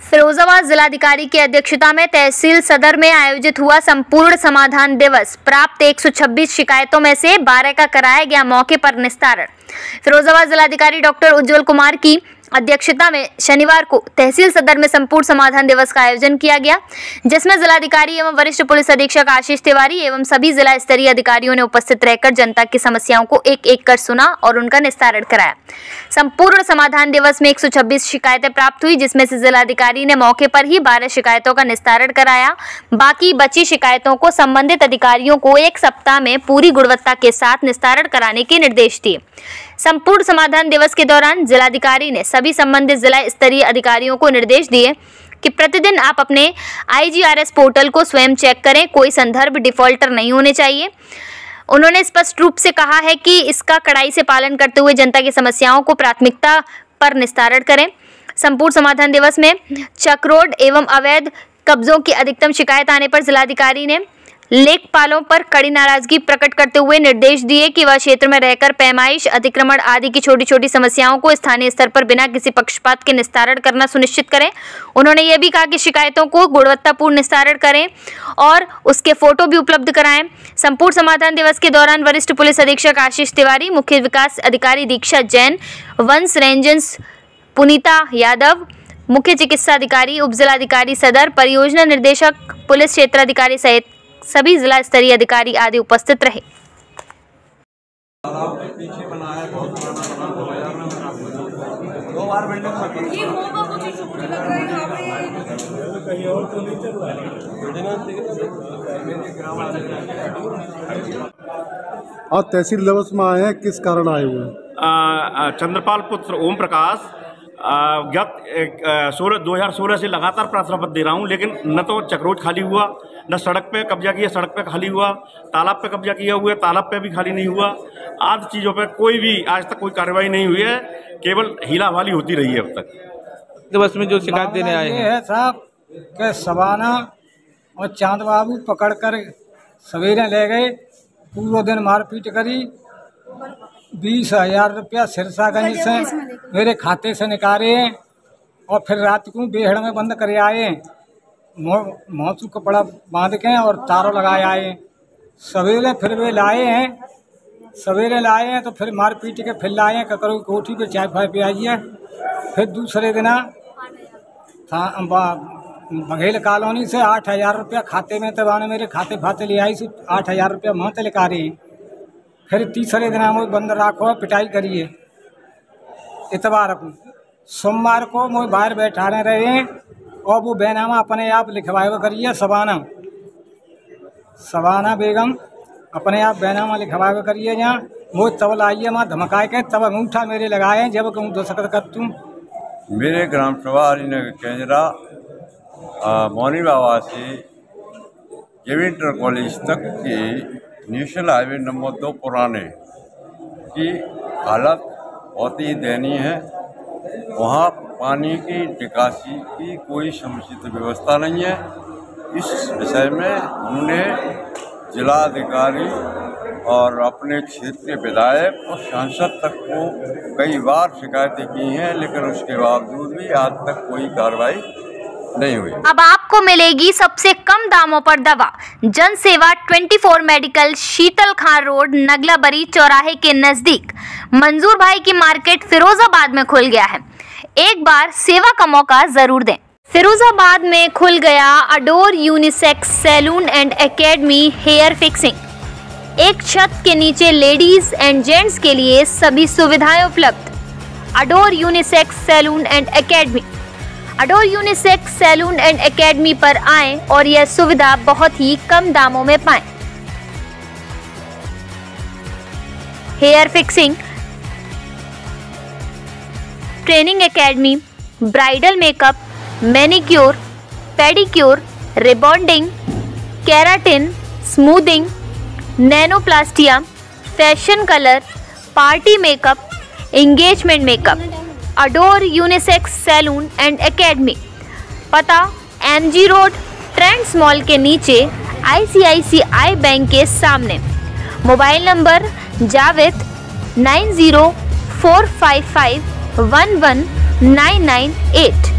फिरोजाबाद जिलाधिकारी की अध्यक्षता में तहसील सदर में आयोजित हुआ संपूर्ण समाधान दिवस। प्राप्त 126 शिकायतों में से 12 का कराया गया मौके पर निस्तारण। फिरोजाबाद जिलाधिकारी डॉक्टर उज्जवल कुमार की अध्यक्षता में शनिवार को तहसील सदर में संपूर्ण समाधान दिवस का आयोजन किया गया, जिसमें जिलाधिकारी एवं वरिष्ठ पुलिस अधीक्षक आशीष तिवारी एवं सभी जिला स्तरीय अधिकारियों ने उपस्थित रहकर जनता की समस्याओं को एक एक कर सुना और उनका निस्तारण कराया। संपूर्ण समाधान दिवस में 126 शिकायतें प्राप्त हुई, जिसमें से जिलाधिकारी ने मौके पर ही 12 शिकायतों का निस्तारण कराया। बाकी बची शिकायतों को संबंधित अधिकारियों को 1 सप्ताह में पूरी गुणवत्ता के साथ निस्तारण कराने के निर्देश दिए। संपूर्ण समाधान दिवस के दौरान जिलाधिकारी ने सभी संबंधित जिला स्तरीय अधिकारियों को निर्देश दिए कि प्रतिदिन आप अपने IGRS पोर्टल को स्वयं चेक करें, कोई संदर्भ डिफॉल्टर नहीं होने चाहिए। उन्होंने स्पष्ट रूप से कहा है कि इसका कड़ाई से पालन करते हुए जनता की समस्याओं को प्राथमिकता पर निस्तारण करें। संपूर्ण समाधान दिवस में चक्रोड एवं अवैध कब्जों की अधिकतम शिकायत आने पर जिलाधिकारी ने लेखपालों पर कड़ी नाराजगी प्रकट करते हुए निर्देश दिए कि वह क्षेत्र में रहकर पैमाइश, अतिक्रमण आदि की छोटी छोटी समस्याओं को स्थानीय स्तर पर बिना किसी पक्षपात के निस्तारण करना सुनिश्चित करें। उन्होंने यह भी कहा कि शिकायतों को गुणवत्तापूर्ण निस्तारण करें और उसके फोटो भी उपलब्ध कराएं। संपूर्ण समाधान दिवस के दौरान वरिष्ठ पुलिस अधीक्षक आशीष तिवारी, मुख्य विकास अधिकारी दीक्षा जैन, वंश रेंजर्स पुनीता यादव, मुख्य चिकित्सा अधिकारी, उप जिलाधिकारी सदर, परियोजना निर्देशक, पुलिस क्षेत्राधिकारी सहित सभी जिला स्तरीय अधिकारी आदि उपस्थित रहे। आज तहसील दिवस में आए हैं, किस कारण आए हुए हैं? चंद्रपाल पुत्र ओम प्रकाश गत 2016 से लगातार प्रार्थना पत्र दे रहा हूँ, लेकिन न तो चक्रोड खाली हुआ, न सड़क पे कब्जा किया, सड़क पे खाली हुआ, तालाब पे कब्जा किया हुआ, तालाब पे भी खाली नहीं हुआ। आदि चीज़ों पे कोई भी आज तक कोई कार्रवाई नहीं हुई है, केवल हीला वाली होती रही है अब तक। दिवस में जो शिकायत देने आए हैं साहब के सवाना और चांद बाबू पकड़ कर सवेरे ले गए, पूरा दिन मारपीट करी, 20,000 रुपया सिरसागंज से मेरे खाते से निकाले और फिर रात को बेहड़ में बंद करे आए, मौसू कपड़ा बांध के और तारों लगाए आए। सवेरे फिर वे लाए हैं तो फिर मार पीट के फिर लाए हैं, ककरों कोठी पे चाय फाय पियाइए। फिर दूसरे दिन बघेल कॉलोनी से 8,000 रुपया खाते में तबाने मेरे खाते फाते ले आई, 8,000 रुपया महते लिखा रही। फिर तीसरे दिन मुझे बंद राखो, पिटाई करिए। इतवार को सोमवार को मुझे बाहर बैठाने रहे और वो बैनामा अपने आप लिखवाए करिए। सबाना बेगम अपने आप बैनामा लिखवाए करिए। जहाँ वो तब लाइए वहाँ धमकाए के तब अंगूठा मेरे लगाए, जब कहूँ दस्तखत कर तुम। मेरे ग्राम सभा हरिनगर केंद्रा मौनी बाबा से जेविंटर कॉलेज तक की नेशनल हाईवे नंबर 2 पुराने की हालत बहुत ही दयनीय है। वहाँ पानी की निकासी की कोई समुचित व्यवस्था नहीं है। इस विषय में उन्होंने जिलाधिकारी और अपने क्षेत्र के विधायक और सांसद तक को कई बार शिकायतें की हैं, लेकिन उसके बावजूद भी आज तक कोई कार्रवाई नहीं हुई। अब आपको मिलेगी सबसे कम दामों पर दवा। जन सेवा 24 मेडिकल, शीतल खान रोड, नगलाबरी चौराहे के नजदीक मंजूर भाई की मार्केट फिरोजाबाद में खुल गया है। एक बार सेवा का मौका जरूर दें। फिरोजाबाद में खुल गया Adore unisex salon and academy hair fixing. एक छत के नीचे लेडीज एंड जेंट्स के लिए सभी सुविधाएं उपलब्ध। Adore unisex salon and academy. Adore unisex salon and academy पर आएं और यह सुविधा बहुत ही कम दामों में पाएं। Hair fixing, training academy, bridal makeup, manicure, pedicure, rebonding, keratin, smoothing, nanoplastia, fashion colour, party makeup, engagement makeup. Adore unisex salon and academy, पता MG रोड, ट्रेंड्स मॉल के नीचे, ICICI बैंक के सामने। Mobile number Javed 9045511998।